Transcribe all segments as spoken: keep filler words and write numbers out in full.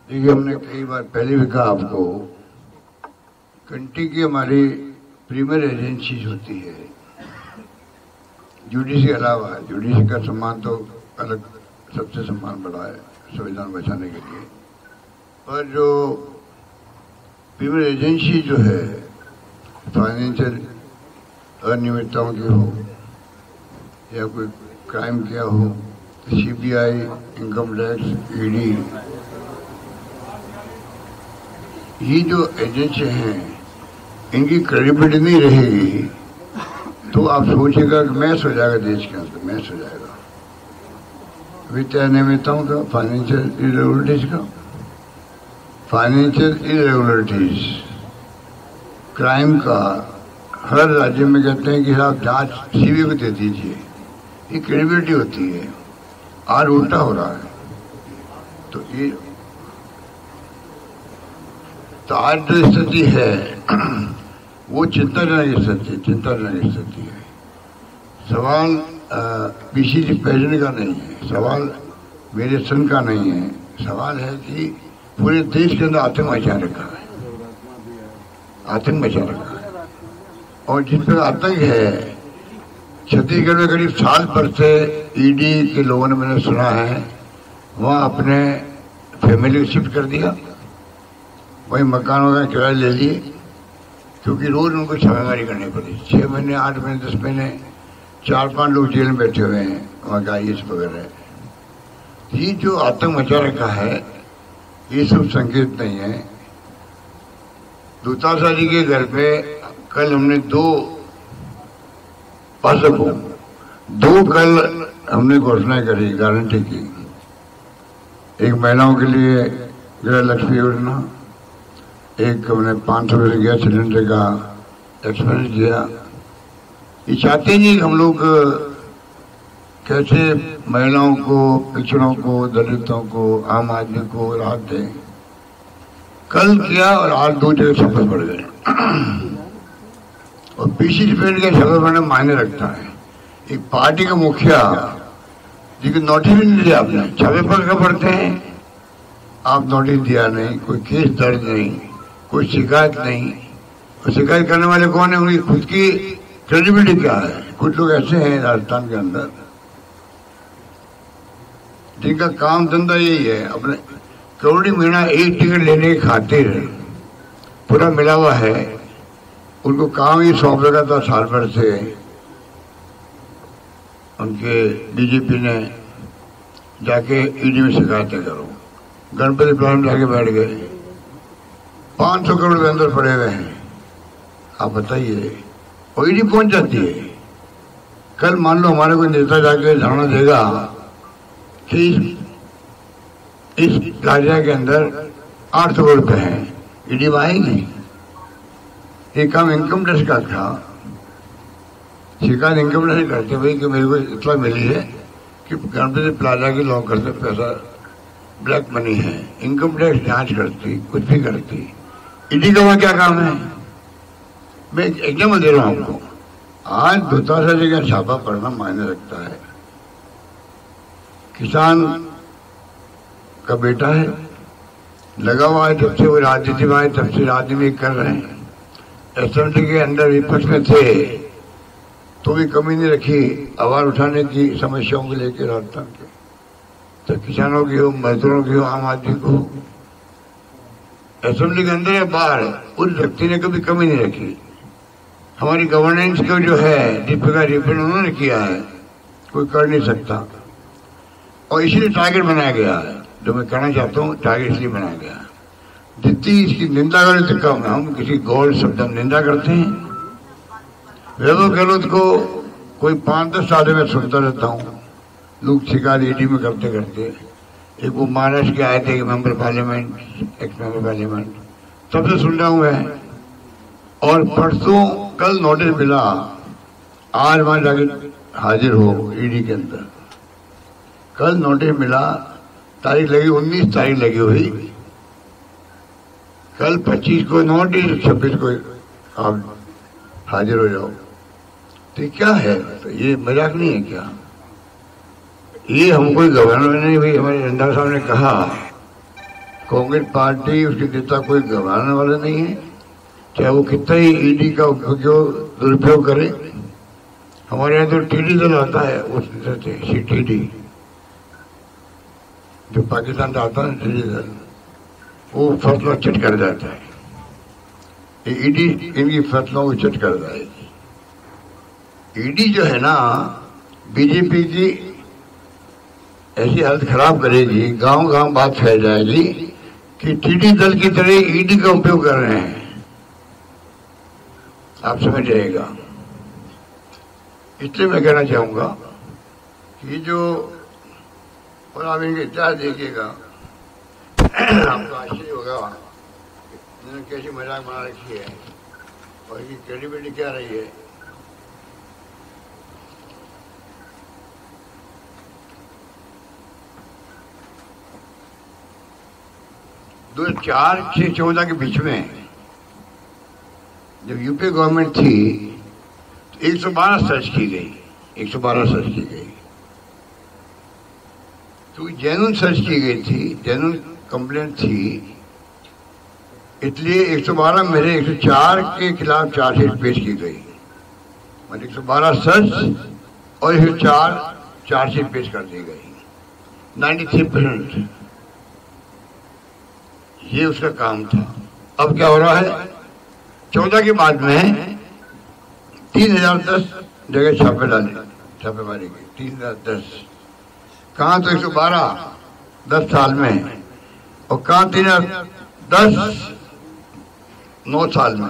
देखिए, हमने कई बार पहले भी कहा आपको, कंट्री की हमारी प्रीमियर एजेंसीज होती है जुडिशरी के अलावा। जुडिशरी का सम्मान तो अलग, सबसे सम्मान बढ़ा है संविधान बचाने के लिए, पर जो प्रीमियर एजेंसी जो है फाइनेंशियल अनियमितताओं की हो या कोई क्राइम किया हो, सीबीआई, इनकम टैक्स, ईडी, ये जो एजेंसी हैं इनकी क्रेडिबिलिटी नहीं रहेगी तो आप सोचिएगा कि मैच हो जाएगा देश के अंदर, मैच हो जाएगा वित्तीय अनियमितताओं का, फाइनेंशियल इरेगुलरिटीज का, फाइनेंशियल इरेगुलरिटीज क्राइम का। हर राज्य में कहते हैं कि आप जांच सीबीआई को दे दीजिए, ये क्रेडिबिलिटी होती है। आज उल्टा हो रहा है। तो ये तो आज जो स्थिति है वो चिंताजनक स्थिति चिंताजनक स्थिति है। सवाल पीसीसी प्रेसिडेंट का नहीं है, सवाल मेरे सन का नहीं है, सवाल है कि पूरे देश के अंदर आतंक मचा रखा है, आतंक मचा रखा है। और जिस पर आतंक है, छत्तीसगढ़ में करीब साल भर से ईडी के लोगों ने, मैंने सुना है, वहाँ अपने फैमिली को शिफ्ट कर दिया, वही मकानों का किराया ले लिए, क्योंकि रोज उनको छापेमारी करनी पड़ी। छह महीने, आठ महीने, दस महीने चार पांच लोग जेल में बैठे हुए हैं, वहाँ का आई एस वगैरह। ये जो आतंक मचा रखा है ये सब संकेत नहीं है। दूतावास जी के घर पे कल हमने दो पासपों दो कल हमने घोषणा करी, गारंटी की। एक महिलाओं के लिए गृह लक्ष्मी योजना, एक हमने पाँच सौ रुपये गैस सिलेंडर का एक्सपेंस दिया। ये चाहते नहीं हम लोग कैसे महिलाओं को, पिछड़ों को, दलितों को, आम आदमी को राहत दें। कल किया और आज दो जगह शपथ पड़ गए। और पीसी स्पेड का शपथ पड़ने मायने रखता है। एक पार्टी का मुखिया जिसको नोटिस भी नहीं दिया आपने, छापे पर कब पड़ते हैं, आप नोटिस दिया नहीं, कोई केस दर्ज नहीं, कोई शिकायत नहीं। और शिकायत करने वाले कौन है, उनकी खुद की क्रेडिबिलिटी क्या है। कुछ लोग ऐसे हैं राजस्थान के अंदर जिनका काम धंधा यही है, अपने करोड़ी महीना एक टिकट लेने की खातिर पूरा मिला हुआ है। उनको काम ही सौंप रखा था साल भर से, उनके बीजेपी ने जाके ईडी में शिकायतें करो, गणपति प्लान में जाके बैठ गए, पांच सौ करोड़ के अंदर पड़े हुए हैं। आप बताइए, और ईडी पहुंच जाती है। कल मान लो हमारे कोई नेता जाके धारणा देगा कि इस प्लाजा के अंदर आठ सौ करोड़ रुपए हैं, ईडी में आएगी। ये काम इनकम टैक्स का था, शिकायत इनकम टैक्स करते भाई कि मेरे को इतना मिली है कि गणपति प्लाजा के लॉकर से पैसा ब्लैक मनी है। इनकम टैक्स जांच करती, कुछ भी करती। ईडी का वहां क्या काम है? मैं एग्जाम्पल दे रहा हूं आपको। आज दूतावास जी का छापा पड़ना मायने रखता है। किसान का बेटा है, लगा हुआ है, जब से वो राजनीति में आए तब से राजनीति कर रहे हैं। असेंबली के अंदर विपक्ष में थे तो भी कमी नहीं रखी आवाज उठाने की, समस्याओं को लेकर राजस्थान के, तो किसानों की हो, मजदूरों की हो, आम आदमी को। असेंबली के अंदर या बाहर उस व्यक्ति ने कभी कमी नहीं रखी। हमारी गवर्नेंस को जो है जिस प्रकार रिप्रेजेंट उन्होंने किया है, कोई कर नहीं सकता। और इसलिए टारगेट बनाया गया है। जो मैं कहना चाहता हूँ, टारगेट इसलिए बनाया गया, जितनी इसकी निंदा करें तो कम है। हम किसी गौर शब्द हम निंदा करते हैं। वैभव गहलोत को कोई पांच दस साल में सुनता रहता हूँ, लोग शिकार ईडी में करते करते। एक वो महाराष्ट्र के आए थे member parliament, ex member parliament, तब से सुन रहा हूँ मैं। और परसों कल नोटिस मिला, आज वहां जाके हाजिर हो ईडी के अंदर। कल नोटिस मिला, तारीख लगी उन्नीस तारीख लगी हुई, कल पच्चीस को नोटिस, छब्बीस को आप हाजिर हो जाओ। तो क्या है? तो ये मजाक नहीं है क्या? ये हमको गवर्नर ने भी, हमारे रंधावा साहब ने कहा कांग्रेस पार्टी, उसके नेता कोई घबराने वाला नहीं है, चाहे वो कितना ही ईडी का उपयोग दुरुपयोग करे। हमारे यहाँ तो टीडी दल आता है, उस सी टीडी जो पाकिस्तान से आता है, टीडी दल, वो फसलों चट कर जाता है। ईडी इनकी फसलों को चट कर जाएगी। ईडी जो है ना, बीजेपी की ऐसी हालत खराब करेगी, गांव गांव बात फैल जाएगी कि टीडी दल की तरह ईडी का उपयोग कर रहे हैं। आप समझ जाइएगा। इसलिए मैं कहना चाहूंगा कि जो, और आप इनके इतिहास देखिएगा, आपको आश्चर्य होगा इन्होंने कैसी मजाक बना रखी है और इनकी क्रेडिबिलिटी क्या रही है। दो हजार चार से चौदह के बीच में जब यूपी गवर्नमेंट थी तो एक सौ बारह सर्च की गई, एक सौ बारह सर्च की गई, तो जेन्युइन सर्च की गई थी, जेन्युइन कंप्लेंट थी, इसलिए एक सौ बारह मेरे एक सौ चार के खिलाफ चार्जशीट पेश की गई। मतलब एक सौ बारह सर्च और एक सौ चार चार्जशीट पेश कर दी गई। तिरानवे परसेंट ये उसका काम था। अब क्या हो रहा है, चौदह के बाद में तीन हजार दस जगह छापे डाले, छापेमारी की तीन हजार दस, कहाँ तो एक सौ बारह दस साल में, और कहाँ तीन हजार दस नौ साल में।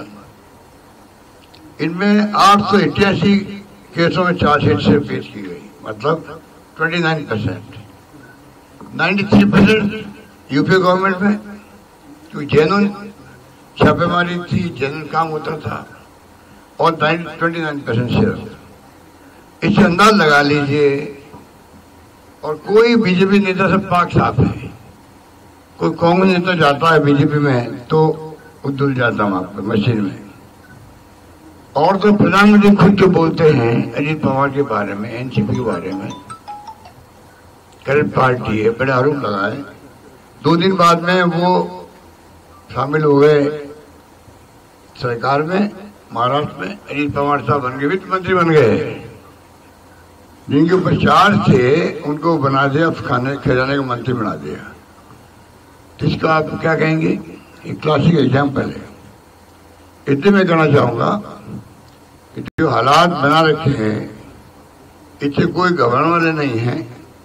इनमें आठ सौ इक्यासी केसों में चार्जशीट से पेश की गई, मतलब उनतीस परसेंट। तिरानवे परसेंट यूपी गवर्नमेंट में, क्योंकि जेन्युइन छापेमारी थी, जेन्युइन काम होता था, और उनतीस परसेंट सिर्फ। इससे अंदाज लगा लीजिए। और कोई बीजेपी नेता सब पाक साफ है। कोई कांग्रेस नेता जाता है बीजेपी में तो उधर जाता हूं आपको मशीन में। और तो प्रधानमंत्री खुद जो बोलते हैं अजीत पवार के बारे में, एनसीपी के बारे में, करंट पार्टी है, बड़े आरोप लगाए। दो दिन बाद में वो शामिल हो गए सरकार में, महाराष्ट्र में। अजीत पवार साहब बन गए, वित्त मंत्री बन गए। जिनके ऊपर चार्ज थे उनको बना दिया, खाने खजाने का मंत्री बना दिया। तो इसका आप क्या कहेंगे? एक क्लासिक एग्जाम्पल है। इसलिए मैं कहना चाहूंगा कि जो हालात बना रखे हैं इससे कोई घबराने वाले नहीं है।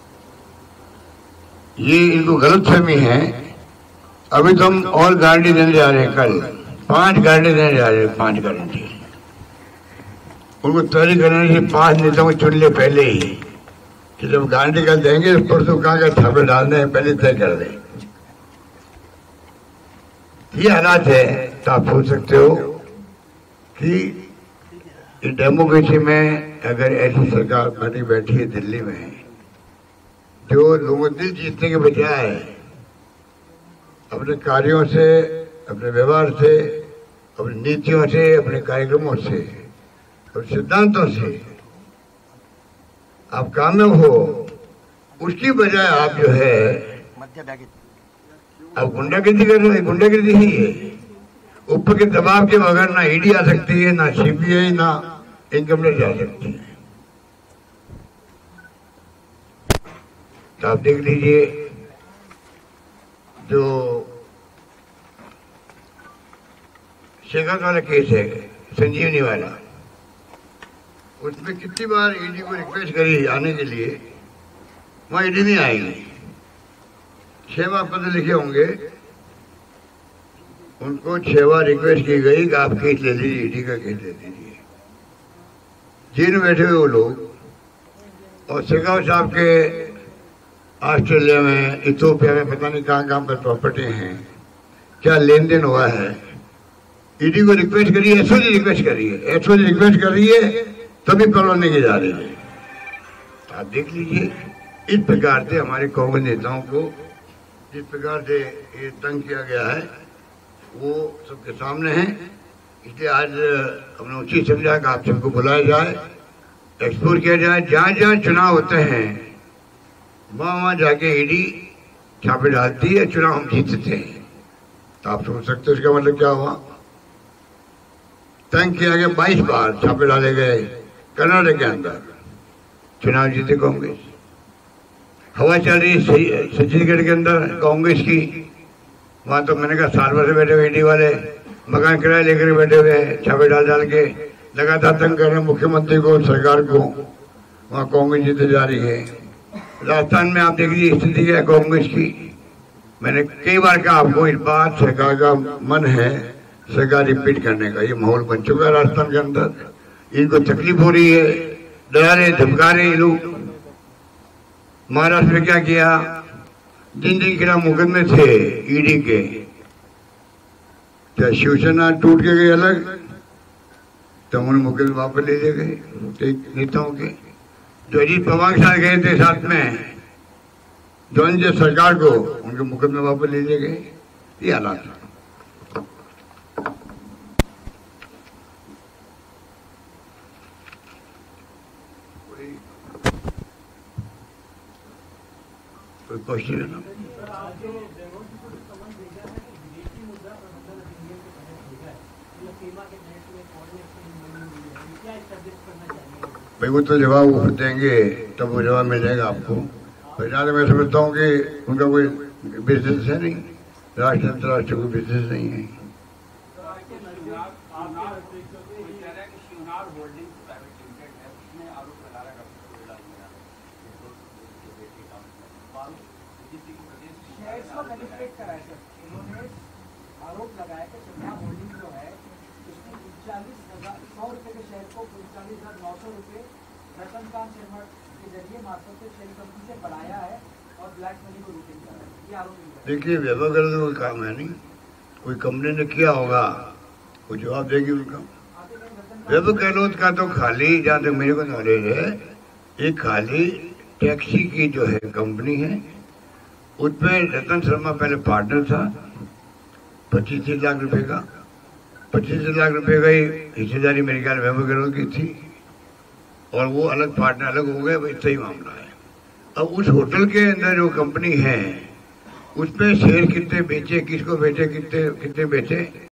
ये इनको गलतफहमी है। अभी तो हम और गारंटी देने जा रहे हैं, कल पांच गारंटी देने जा रहे हैं, पांच गारंटी। उनको तैयारी करने से पांच नेताओं को चुन ले पहले ही कि जब गारंटी कल देंगे तो परसों कहाँ का छापे डालने हैं पहले तय कर दें। ये हालात है। तो आप सोच सकते हो कि डेमोक्रेसी में अगर ऐसी सरकार बनी बैठी है दिल्ली में, जो लोगों दिल जीतने के बजाय अपने कार्यों से, अपने व्यवहार से, अपनी नीतियों से, अपने कार्यक्रमों से और सिद्धांतों से आप कामयाब हो, उसकी बजाय आप जो है अब गुंडागर्दी कर रहे हैं। गुंडागर्दी ही है। ऊपर के दबाव के बगैर ना ईडी आ सकती है, ना सीबीआई, ना इनकम टैक्स आ सकती है। तो आप देख लीजिए जो शेखर वाला केस है, संजीवनी वाला, उसमें कितनी बार ईडी को रिक्वेस्ट करी आने के लिए, वहां ईडी नहीं आएगी। छह बार पत्र लिखे होंगे, उनको छह बार रिक्वेस्ट की गई कि आप केस ले लीजिए, ईडी का केस ले लीजिए। जेल में बैठे हुए वो लोग। और शेखावत साहब के ऑस्ट्रेलिया में, इथियोपिया में, पता नहीं कहाँ कहाँ पर प्रॉपर्टी हैं, क्या लेन देन हुआ है। ईडी को रिक्वेस्ट करिए, एसओजी रिक्वेस्ट करिए, एसओजी रिक्वेस्ट करिए तभी परवाने के जा रहे हैं। आप देख लीजिए इस प्रकार से हमारे कांग्रेस नेताओं को जिस प्रकार से ये तंग किया गया है वो सबके सामने है। इसलिए आज हमने उचित समझा कि आप सबको बुलाया जाए, एक्सप्लोर किया जाए। जहाँ जहाँ चुनाव होते हैं वहाँ वहाँ जाके ईडी छापे डालती है, चुनाव हम जीतते हैं। तो आप सोच सकते हो इसका मतलब क्या हुआ। तंग किया गया, बाईस बार छापे डाले गए कर्नाटक के अंदर, चुनाव जीते कांग्रेस। हवा चल रही है छत्तीसगढ़ के अंदर कांग्रेस की, वहां तो मैंने कहा साल भर से बैठे हुए ईडी वाले मकान किराए लेकर बैठे हुए हैं, छापे डाल डाल के लगातार तंग कर रहे हैं मुख्यमंत्री को, सरकार को। वहां कांग्रेस जीते जा रही है। राजस्थान में आप देख लीजिए स्थिति क्या है कांग्रेस की। मैंने कई बार कहा आपको, इस बात सरकार का मन है सरकार रिपीट करने का, ये माहौल बन चुका है राजस्थान के अंदर। इनको तकलीफ हो रही है, डरा रहे धमका रहे ये लोग। महाराष्ट्र में क्या किया, जिन जिन खिलाफ मुकदमे थे ईडी के, तो शिवसेना टूट के गई अलग, तो उन्हें मुकदमे वापस ले लिए गए एक नेताओं के, जो अजीत पवार के साथ गए थे साथ में जो सरकार को, उनके मुकदमे वापस ले लिए गए। ये हालात है। कोई क्वेश्चन है ना? भाई वो तो जवाब वो देंगे तब वो जवाब मिल जाएगा आपको। फिलहाल मैं समझता हूँ कि उनका कोई बिजनेस है नहीं, राष्ट्र अंतर्राष्ट्रीय कोई बिजनेस नहीं है। आरोप लगाया कि संध्या होल्डिंग जो है उसने उनचालीस हजार सौ रुपए के शेयर को उनचालीस हजार नौ सौ रुपए रतनकांत शर्मा के जरिए मार्फत से शेयर कंपनी से बढ़ाया है और ब्लैक मनी को रूटिंग करा है। ये आरोप देखिए वैभव गहलोत का कोई काम है नहीं, कोई कंपनी ने किया होगा वो जवाब देगी उनका। वैभव गहलोत का तो खाली, जहाँ तक मेरे को नॉलेज है, एक खाली टैक्सी की जो है कंपनी है, उसमें रतन शर्मा पहले पार्टनर था, पच्चीस लाख रुपए का पच्चीस लाख रुपए का ही हिस्सेदारी मेरे ख्याल वैभव गहलोत की थी, और वो अलग पार्टनर अलग हो गए। वही सही मामला है। अब उस होटल के अंदर जो कंपनी है उसमें शेयर कितने बेचे, किसको बेचे, कितने कितने बेचे,